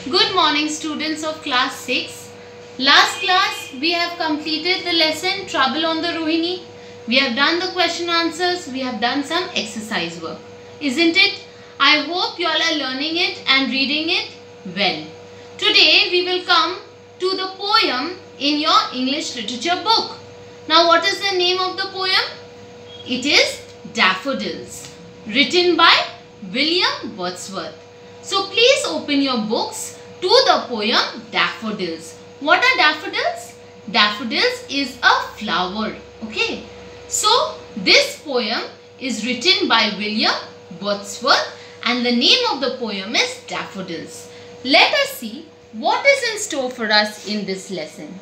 Good morning, students of class 6. Last class we have completed the lesson Trouble on the Rohini. We have done the question answers. We have done some exercise work. Isn't it? I hope you all are learning it and reading it well. Today we will come to the poem in your English literature book. Now what is the name of the poem? It is Daffodils, written by William Wordsworth. So please open your books to the poem Daffodils. What are daffodils? Daffodils is a flower. Okay. So this poem is written by William Wordsworth and the name of the poem is Daffodils. Let us see what is in store for us in this lesson.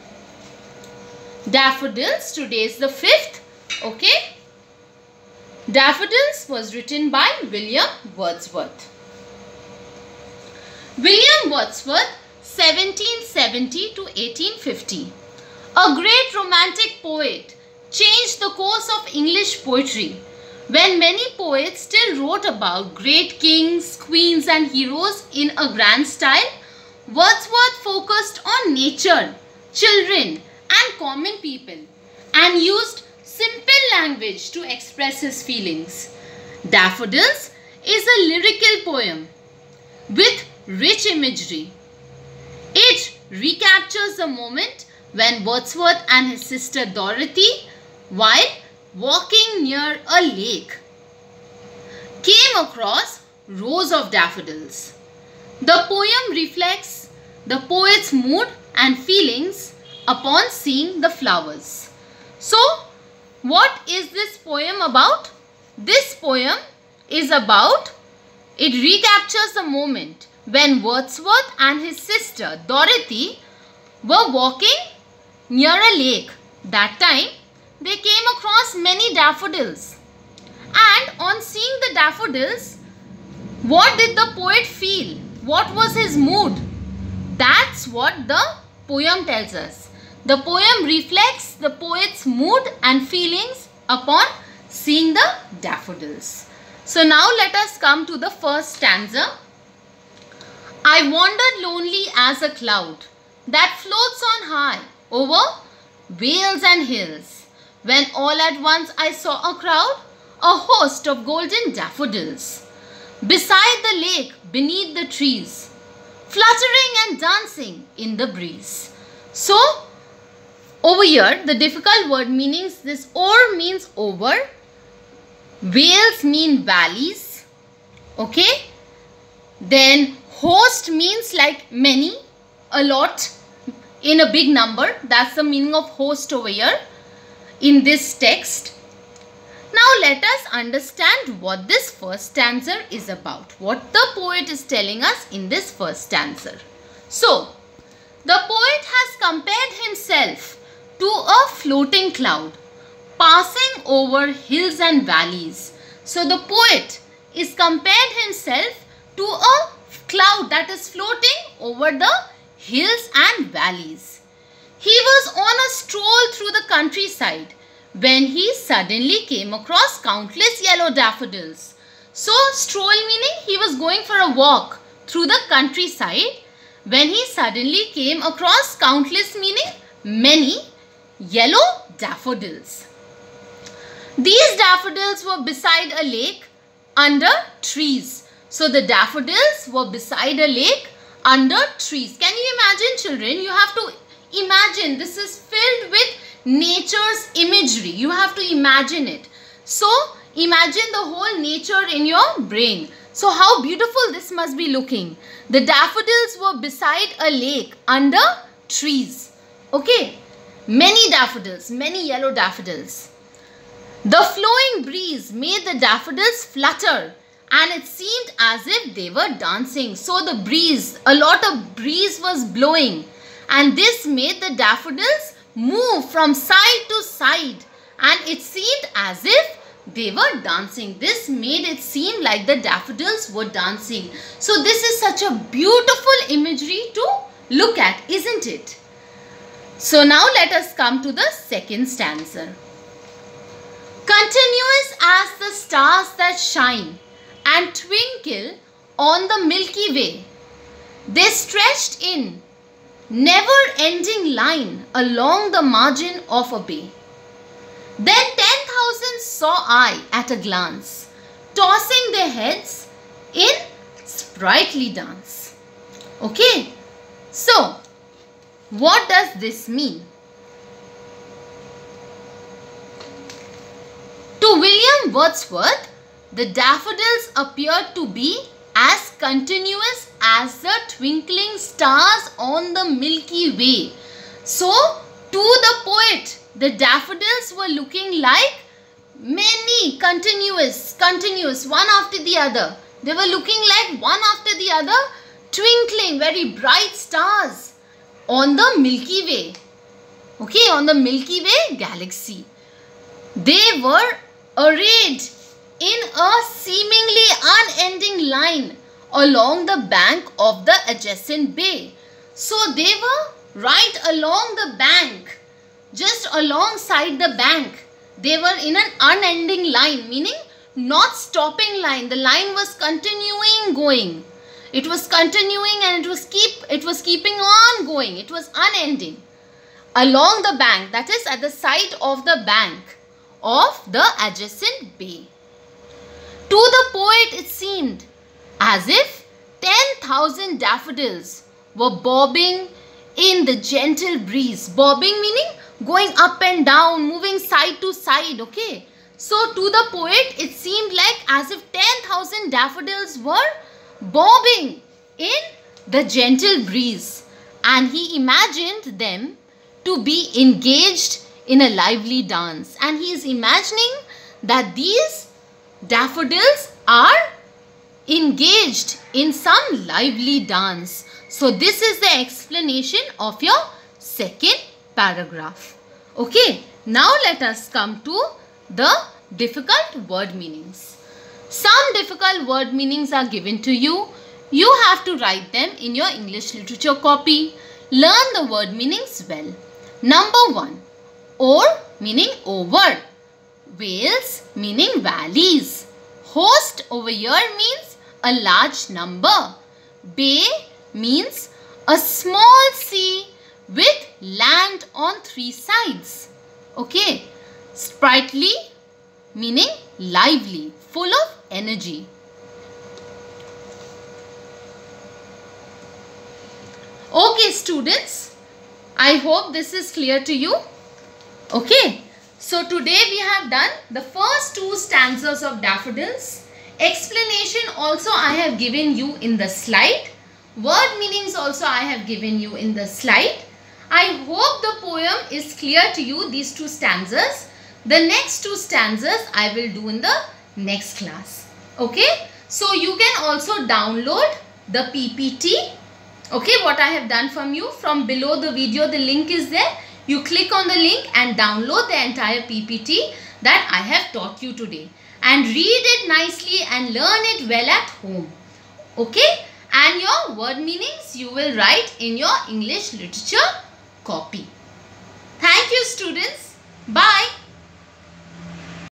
Daffodils, today is the 5th. Okay. Daffodils was written by William Wordsworth. William Wordsworth, 1770 to 1850. A great romantic poet, changed the course of English poetry. When many poets still wrote about great kings, queens and heroes in a grand style, Wordsworth focused on nature, children and common people and used simple language to express his feelings. Daffodils is a lyrical poem with rich imagery. It recaptures the moment when Wordsworth and his sister Dorothy, while walking near a lake, came across rows of daffodils. The poem reflects the poet's mood and feelings upon seeing the flowers. So, what is this poem about? This poem is about, it recaptures the moment when Wordsworth and his sister Dorothy were walking near a lake. That time they came across many daffodils, and on seeing the daffodils, what did the poet feel? What was his mood? That's what the poem tells us. The poem reflects the poet's mood and feelings upon seeing the daffodils. So now let us come to the first stanza. I wandered lonely as a cloud that floats on high over vales and hills, when all at once I saw a crowd, a host of golden daffodils, beside the lake, beneath the trees, fluttering and dancing in the breeze. So, over here, the difficult word meanings, this o'er means over, vales mean valleys, okay, then host means like many, a lot, in a big number. That's the meaning of host over here in this text. Now let us understand what this first stanza is about. What the poet is telling us in this first stanza. So, the poet has compared himself to a floating cloud passing over hills and valleys. So, the poet is compared himself to a cloud that is floating over the hills and valleys. He was on a stroll through the countryside when he suddenly came across countless yellow daffodils. So, stroll meaning he was going for a walk through the countryside when he suddenly came across countless meaning many yellow daffodils. These daffodils were beside a lake under trees. So, the daffodils were beside a lake under trees. Can you imagine, children? You have to imagine. This is filled with nature's imagery. You have to imagine it. So, imagine the whole nature in your brain. So, how beautiful this must be looking. The daffodils were beside a lake under trees. Okay. Many daffodils, many yellow daffodils. The flowing breeze made the daffodils flutter, and it seemed as if they were dancing. So the breeze, a lot of breeze was blowing, and this made the daffodils move from side to side, and it seemed as if they were dancing. This made it seem like the daffodils were dancing. So this is such a beautiful imagery to look at, isn't it? So now let us come to the second stanza. Continuous as the stars that shine and twinkle on the Milky Way, They stretched in never-ending line along the margin of a bay. Then 10,000 saw I at a glance, tossing their heads in sprightly dance. Okay, so what does this mean? To William Wordsworth, the daffodils appeared to be as continuous as the twinkling stars on the Milky Way. So, to the poet, the daffodils were looking like many continuous, one after the other. They were looking like one after the other, twinkling very bright stars on the Milky Way. Okay, on the Milky Way galaxy. They were arrayed in a seemingly unending line along the bank of the adjacent bay. So they were right along the bank, just alongside the bank. They were in an unending line, meaning not stopping line. The line was continuing going. It was continuing and it was keeping on going. It was unending. Along the bank, that is at the side of the bank of the adjacent bay. To the poet it seemed as if 10,000 daffodils were bobbing in the gentle breeze. Bobbing meaning going up and down, moving side to side, okay. So to the poet it seemed like as if 10,000 daffodils were bobbing in the gentle breeze, and he imagined them to be engaged in a lively dance, and he is imagining that these daffodils are engaged in some lively dance. So this is the explanation of your second paragraph. Okay, now let us come to the difficult word meanings. Some difficult word meanings are given to you. You have to write them in your English literature copy. Learn the word meanings well. Number 1. Or meaning over. Vales meaning valleys. Host over here means a large number. Bay means a small sea with land on 3 sides. Okay. Sprightly meaning lively, full of energy. Okay students, I hope this is clear to you. Okay, so today we have done the first 2 stanzas of Daffodils. Explanation also I have given you in the slide. Word meanings also I have given you in the slide. I hope the poem is clear to you, these 2 stanzas. The next 2 stanzas I will do in the next class. Okay, so you can also download the PPT. Okay, what I have done from you, from below the video, the link is there. You click on the link and download the entire PPT that I have taught you today. And read it nicely and learn it well at home. Okay, and your word meanings you will write in your English literature copy. Thank you students. Bye.